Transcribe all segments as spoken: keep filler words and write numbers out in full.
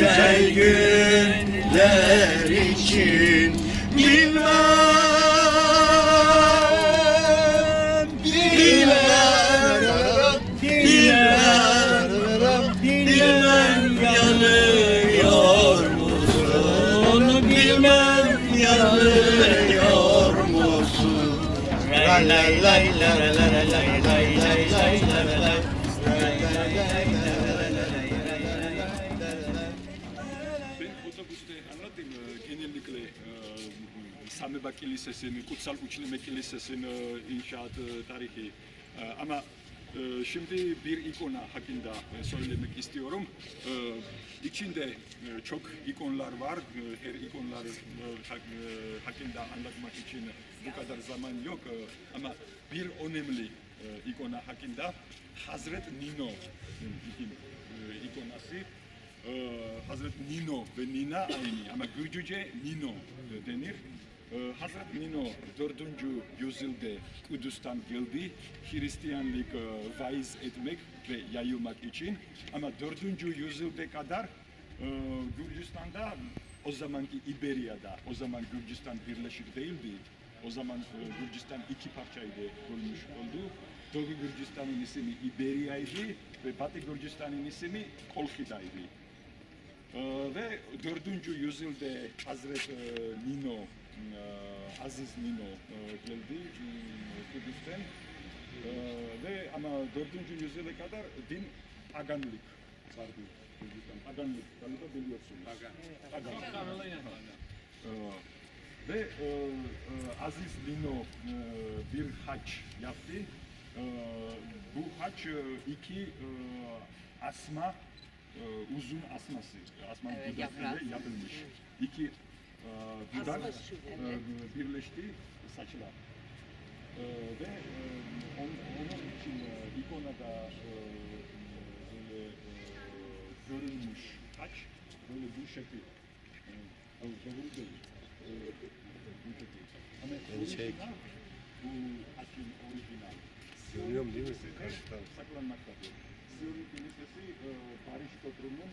güzel günler için bilmem, bilmem, bilmem, bilmem yanıyor musun, bilmem yanıyor musun? Lay lay lay lay lay lay lay lay lay lay lay. Genellikle Samibak Kilisesi'nin, Kutsal Uçleme Kilisesi'nin inşaat tarihi. Ama şimdi bir ikona hakkında söylemek istiyorum. İçinde çok ikonlar var. Her ikonlar hakkında anlatmak için bu kadar zaman yok. Ama bir önemli ikona hakkında Hazret Nino ikonası. Hazret Nino ve Nina aynı ama Gürcüce Nino denir. Hazret Nino dördüncü yüzyılda Kudüs'ten geldi, Hristiyanlık vaiz etmek ve yayılmak için. Ama dördüncü yüzyılda kadar Gürcistan'da, o zamanki İberya'da, o zaman Gürcistan birleşik değildi. O zaman Gürcistan iki parçaydı, bölmüş oldu. Doğu Gürcistan'ın ismi İberya'ydı ve Batı Gürcistan'ın ismi Kolkhi'daydı. Ee, ve dördüncü yüzyılda Hazret Nino, Aziz Nino geldi Kudüs'ten. Ee, ve ama dördüncü yüzyıla kadar din paganlık vardı. Paganlık, galiba biliyorsunuz. Pagan. Pagan. Ee, ve e, e, Aziz Nino e, bir hac yaptı. E, bu hac iki e, asma, e, uzun asması, asmanın evet, dudakları yapılmış. İki e, dudak e, birleşti saçlar. E, ve e, on, onun için e, ikonada e, böyle e, görülmüş hac böyle bu şekil. E, doğru değil. Yani şey, bu haccın orijinal. görüyorum değil mi? Karşıdan. Saklanmaktadır. Siyon'un kilisesi Paris toplumunun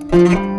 Müzik